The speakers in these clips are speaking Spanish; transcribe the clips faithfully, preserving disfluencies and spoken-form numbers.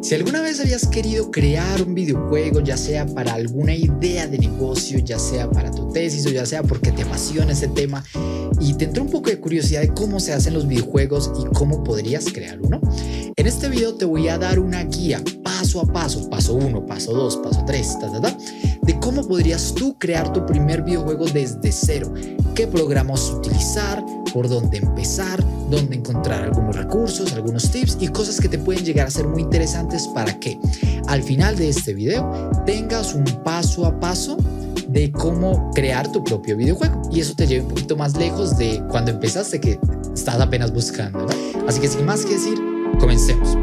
Si alguna vez habías querido crear un videojuego, ya sea para alguna idea de negocio, ya sea para tu tesis o ya sea porque te apasiona ese tema y te entró un poco de curiosidad de cómo se hacen los videojuegos y cómo podrías crear uno, en este video te voy a dar una guía paso a paso, paso uno, paso dos, paso tres, ta, ta, ta, de cómo podrías tú crear tu primer videojuego desde cero, qué programas utilizar, por dónde empezar, dónde encontrar algunos recursos, algunos tips y cosas que te pueden llegar a ser muy interesantes para que al final de este video tengas un paso a paso de cómo crear tu propio videojuego y eso te lleve un poquito más lejos de cuando empezaste, que estás apenas buscando, ¿no? Así que sin más que decir, comencemos.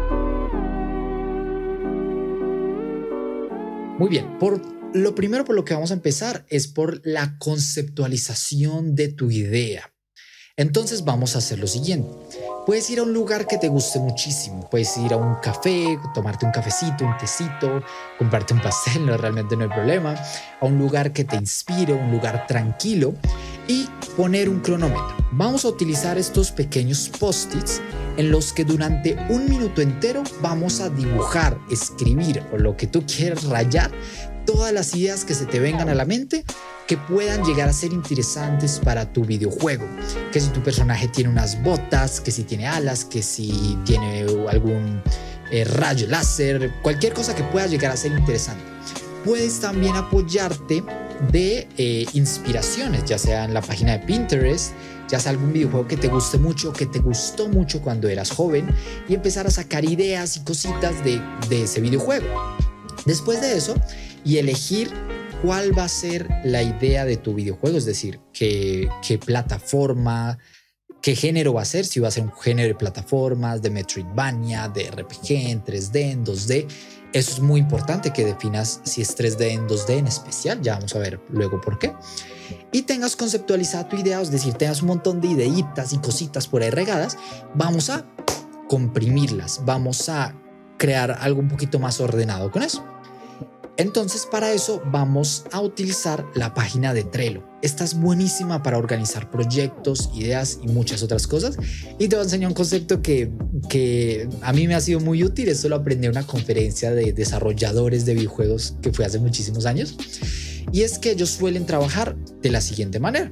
Muy bien, por lo primero por lo que vamos a empezar es por la conceptualización de tu idea. Entonces vamos a hacer lo siguiente. Puedes ir a un lugar que te guste muchísimo. Puedes ir a un café, tomarte un cafecito, un tecito, comprarte un pastel, no, realmente no hay problema. A un lugar que te inspire, un lugar tranquilo y poner un cronómetro. Vamos a utilizar estos pequeños post-its en los que durante un minuto entero vamos a dibujar, escribir o lo que tú quieras, rayar todas las ideas que se te vengan a la mente que puedan llegar a ser interesantes para tu videojuego. Que si tu personaje tiene unas botas, que si tiene alas, que si tiene algún eh, rayo láser, cualquier cosa que pueda llegar a ser interesante. Puedes también apoyarte de eh, inspiraciones, ya sea en la página de Pinterest, ya sea algún videojuego que te guste mucho, que te gustó mucho cuando eras joven y empezar a sacar ideas y cositas de, de ese videojuego. Después de eso, y elegir cuál va a ser la idea de tu videojuego, es decir, qué, qué plataforma, qué género va a ser, si va a ser un género de plataformas, de Metroidvania, de R P G en tres D, en dos D. Eso es muy importante que definas si es tres D en dos D en especial, ya vamos a ver luego por qué. Y tengas conceptualizada tu idea, es decir, tengas un montón de ideitas y cositas por ahí regadas, vamos a comprimirlas, vamos a crear algo un poquito más ordenado con eso. Entonces para eso vamos a utilizar la página de Trello. Esta es buenísima para organizar proyectos, ideas y muchas otras cosas. Y te voy a enseñar un concepto que, que a mí me ha sido muy útil. Esto lo aprendí en una conferencia de desarrolladores de videojuegos que fue hace muchísimos años. Y es que ellos suelen trabajar de la siguiente manera.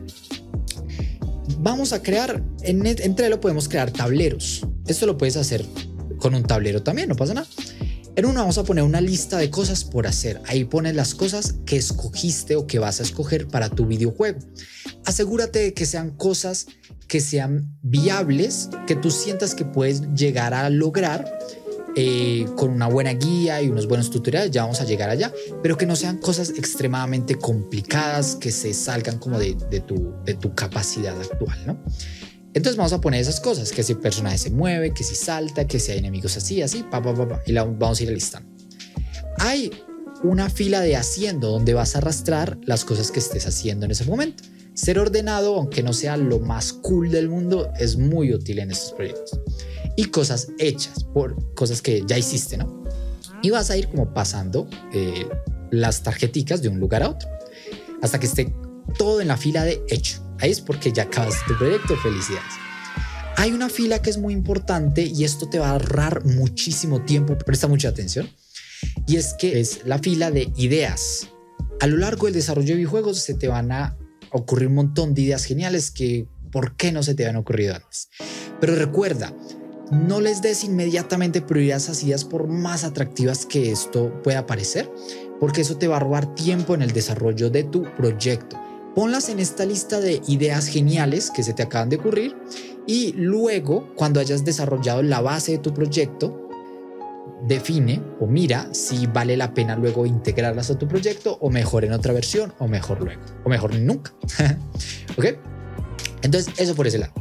Vamos a crear, en, en Trello podemos crear tableros. Esto lo puedes hacer con un tablero también, no pasa nada. En uno vamos a poner una lista de cosas por hacer. Ahí pones las cosas que escogiste o que vas a escoger para tu videojuego. Asegúrate de que sean cosas que sean viables, que tú sientas que puedes llegar a lograr eh, con una buena guía y unos buenos tutoriales. Ya vamos a llegar allá, pero que no sean cosas extremadamente complicadas, que se salgan como de, de, tu, de tu capacidad actual, ¿no? Entonces vamos a poner esas cosas, que si el personaje se mueve, que si salta, que si hay enemigos así, así, pa, pa, pa, pa, y la vamos a ir listando. Hay una fila de haciendo donde vas a arrastrar las cosas que estés haciendo en ese momento. Ser ordenado, aunque no sea lo más cool del mundo, es muy útil en estos proyectos. Y cosas hechas, por cosas que ya hiciste, ¿no? Y vas a ir como pasando eh, las tarjeticas de un lugar a otro, hasta que esté todo en la fila de hecho. Ahí es porque ya acabaste tu proyecto, felicidades. Hay una fila que es muy importante y esto te va a ahorrar muchísimo tiempo, presta mucha atención, y es que es la fila de ideas. A lo largo del desarrollo de videojuegos se te van a ocurrir un montón de ideas geniales que ¿por qué no se te habían ocurrido antes? Pero recuerda, no les des inmediatamente prioridad a esas ideas por más atractivas que esto pueda parecer, porque eso te va a robar tiempo en el desarrollo de tu proyecto. Ponlas en esta lista de ideas geniales que se te acaban de ocurrir y luego, cuando hayas desarrollado la base de tu proyecto, define o mira si vale la pena luego integrarlas a tu proyecto o mejor en otra versión o mejor luego o mejor nunca. ¿Ok? Entonces, eso por ese lado.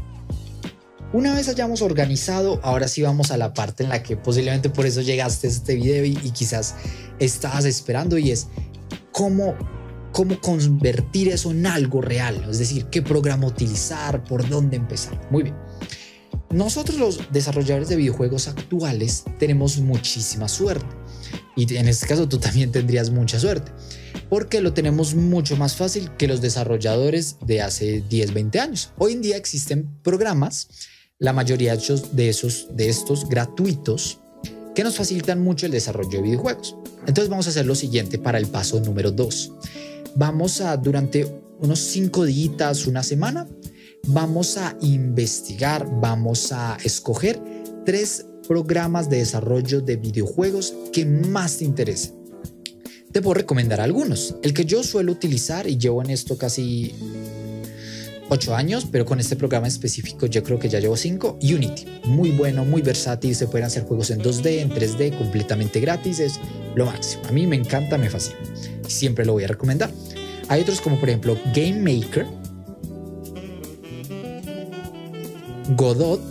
Una vez hayamos organizado, ahora sí vamos a la parte en la que posiblemente por eso llegaste a este video y, y quizás estabas esperando, y es cómo cómo convertir eso en algo real, es decir, qué programa utilizar, por dónde empezar. Muy bien. Nosotros los desarrolladores de videojuegos actuales tenemos muchísima suerte, y en este caso tú también tendrías mucha suerte, porque lo tenemos mucho más fácil que los desarrolladores de hace diez, veinte años. Hoy en día existen programas, la mayoría de esos, de estos gratuitos, que nos facilitan mucho el desarrollo de videojuegos. Entonces vamos a hacer lo siguiente para el paso número dos. Vamos a, durante unos cinco días, una semana, vamos a investigar, vamos a escoger tres programas de desarrollo de videojuegos que más te interesen. Te puedo recomendar algunos. El que yo suelo utilizar y llevo en esto casi ocho años, pero con este programa específico yo creo que ya llevo cinco. Unity, muy bueno, muy versátil, se pueden hacer juegos en dos D, en tres D, completamente gratis, es lo máximo. A mí me encanta, me fascina. Siempre lo voy a recomendar. Hay otros como por ejemplo Game Maker, Godot,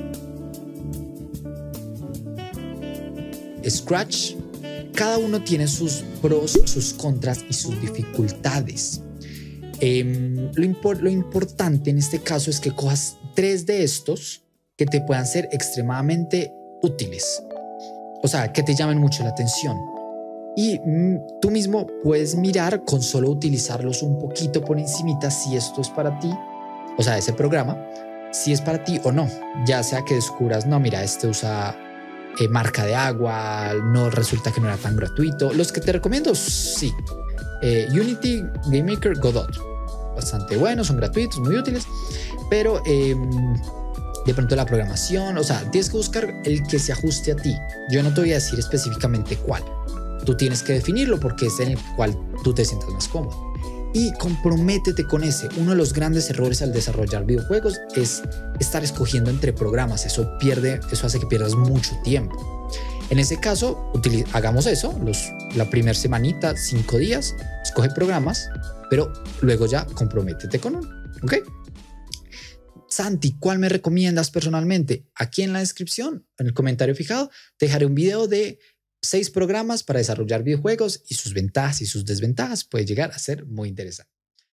Scratch. Cada uno tiene sus pros, sus contras y sus dificultades. Eh, lo, impor lo importante en este caso es que cojas tres de estos que te puedan ser extremadamente útiles, o sea, que te llamen mucho la atención. Y mm, tú mismo puedes mirar con solo utilizarlos un poquito por encimita si esto es para ti, o sea, ese programa, si es para ti o no. Ya sea que descubras, no, mira, este usa eh, marca de agua, no, resulta que no era tan gratuito. Los que te recomiendo, sí. Eh, Unity, Game Maker, Godot. Bastante buenos, son gratuitos, muy útiles. Pero eh, de pronto la programación, o sea, tienes que buscar el que se ajuste a ti. Yo no te voy a decir específicamente cuál. Tú tienes que definirlo porque es en el cual tú te sientas más cómodo. Y comprométete con ese. Uno de los grandes errores al desarrollar videojuegos es estar escogiendo entre programas. Eso pierde, eso hace que pierdas mucho tiempo. En ese caso, hagamos eso, los, la primera semanita, cinco días, escoge programas, pero luego ya comprométete con uno, ¿ok? Santi, ¿cuál me recomiendas personalmente? Aquí en la descripción, en el comentario fijado, te dejaré un video de seis programas para desarrollar videojuegos y sus ventajas y sus desventajas. Puede llegar a ser muy interesante.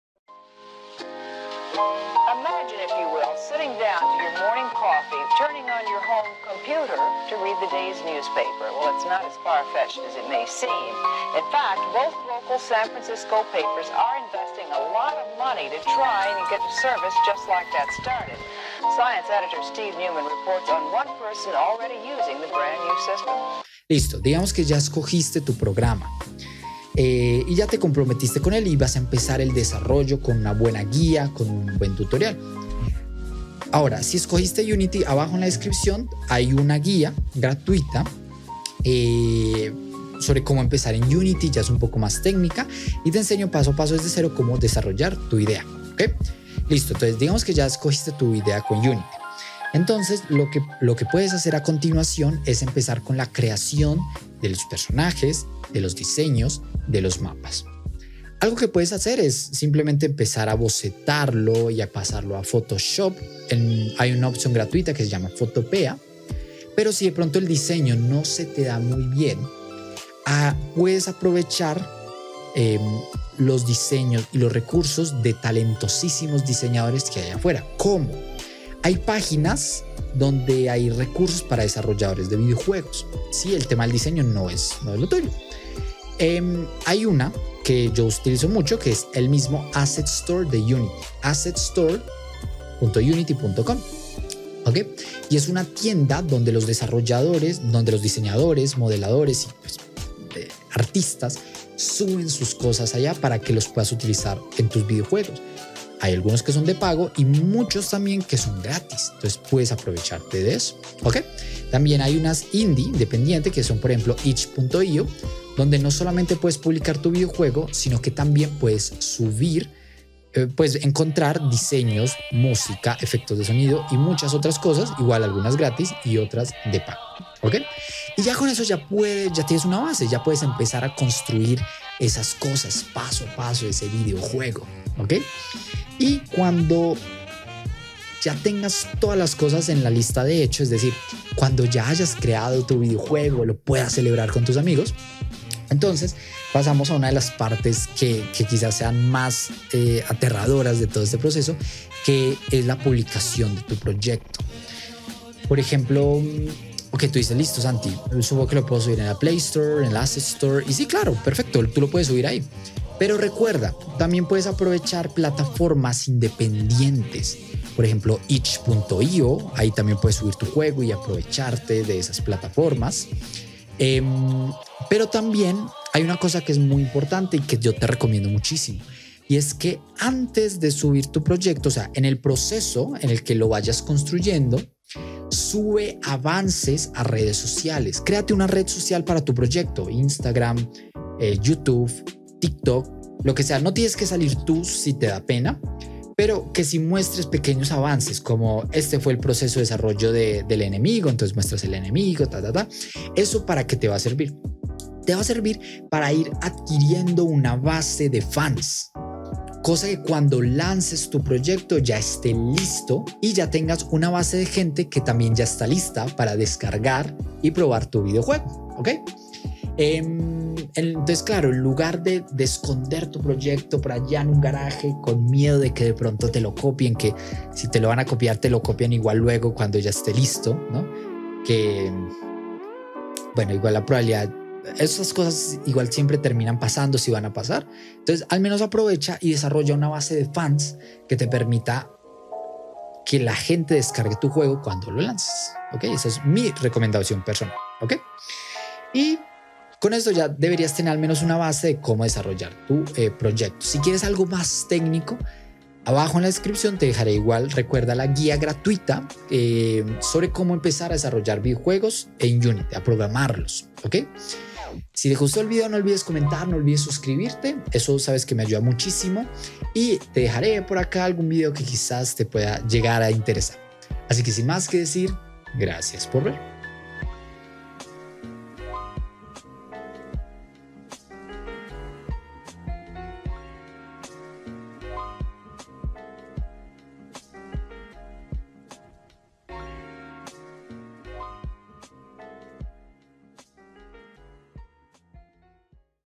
Imagine, if you will, sitting down to your morning coffee, turning on your home computer to read the day's newspaper. Well, it's not as far-fetched as it may seem. In fact, both local San Francisco papers are investing a lot of money to try and get a service just like that started. Science editor Steve Newman reports on one person already using the brand new system. Listo, digamos que ya escogiste tu programa eh, y ya te comprometiste con él y vas a empezar el desarrollo con una buena guía, con un buen tutorial. Ahora, si escogiste Unity, abajo en la descripción hay una guía gratuita eh, sobre cómo empezar en Unity. Ya es un poco más técnica y te enseño paso a paso desde cero cómo desarrollar tu idea, ¿ok? Listo, entonces digamos que ya escogiste tu idea con Unity. Entonces, lo que, lo que puedes hacer a continuación es empezar con la creación de los personajes, de los diseños, de los mapas. Algo que puedes hacer es simplemente empezar a bocetarlo y a pasarlo a Photoshop. En, hay una opción gratuita que se llama Photopea, pero si de pronto el diseño no se te da muy bien, ah, puedes aprovechar eh, los diseños y los recursos de talentosísimos diseñadores que hay afuera. ¿Cómo? Hay páginas donde hay recursos para desarrolladores de videojuegos. Sí, el tema del diseño no es, no es lo tuyo. Eh, hay una que yo utilizo mucho que es el mismo Asset Store de Unity, asset store punto unity punto com. ¿Ok? Y es una tienda donde los desarrolladores, donde los diseñadores, modeladores y pues, eh, artistas suben sus cosas allá para que los puedas utilizar en tus videojuegos. Hay algunos que son de pago y muchos también que son gratis. Entonces puedes aprovecharte de eso. ¿Ok? También hay unas indie independientes que son, por ejemplo, itch punto io, donde no solamente puedes publicar tu videojuego, sino que también puedes subir, eh, puedes encontrar diseños, música, efectos de sonido y muchas otras cosas, igual algunas gratis y otras de pago. ¿Ok? Y ya con eso ya puedes, ya tienes una base, ya puedes empezar a construir esas cosas paso a paso, ese videojuego. ¿Ok? Y cuando ya tengas todas las cosas en la lista de hecho, es decir, cuando ya hayas creado tu videojuego, lo puedas celebrar con tus amigos, entonces pasamos a una de las partes que, que quizás sean más eh, aterradoras de todo este proceso, que es la publicación de tu proyecto. Por ejemplo, ok, tú dices, listo, Santi, supongo que lo puedo subir en la Play Store, en la Asset Store, y sí, claro, perfecto, tú lo puedes subir ahí. Pero recuerda, también puedes aprovechar plataformas independientes. Por ejemplo, itch punto io, ahí también puedes subir tu juego y aprovecharte de esas plataformas. Eh, pero también hay una cosa que es muy importante y que yo te recomiendo muchísimo. Y es que antes de subir tu proyecto, o sea, en el proceso en el que lo vayas construyendo, sube avances a redes sociales. Créate una red social para tu proyecto, Instagram, eh, YouTube, TikTok, lo que sea. No tienes que salir tú si te da pena, pero que si muestres pequeños avances, como este fue el proceso de desarrollo de, del enemigo, entonces muestras el enemigo, ta, ta, ta. ¿Eso para qué te va a servir? Te va a servir para ir adquiriendo una base de fans. Cosa que cuando lances tu proyecto ya esté listo y ya tengas una base de gente que también ya está lista para descargar y probar tu videojuego, ¿ok? Eh, entonces, claro, en lugar de, de esconder tu proyecto por allá en un garaje con miedo de que de pronto te lo copien, que si te lo van a copiar te lo copian igual luego cuando ya esté listo, ¿no? Que, bueno, igual la probabilidad, esas cosas igual siempre terminan pasando si van a pasar. Entonces, al menos aprovecha y desarrolla una base de fans que te permita que la gente descargue tu juego cuando lo lances, ¿ok? Esa es mi recomendación personal, ¿ok? Y con esto ya deberías tener al menos una base de cómo desarrollar tu eh, proyecto. Si quieres algo más técnico, abajo en la descripción te dejaré igual, recuerda la guía gratuita eh, sobre cómo empezar a desarrollar videojuegos en Unity, a programarlos, ¿ok? Si te gustó el video, no olvides comentar, no olvides suscribirte, eso sabes que me ayuda muchísimo, y te dejaré por acá algún video que quizás te pueda llegar a interesar. Así que sin más que decir, gracias por ver.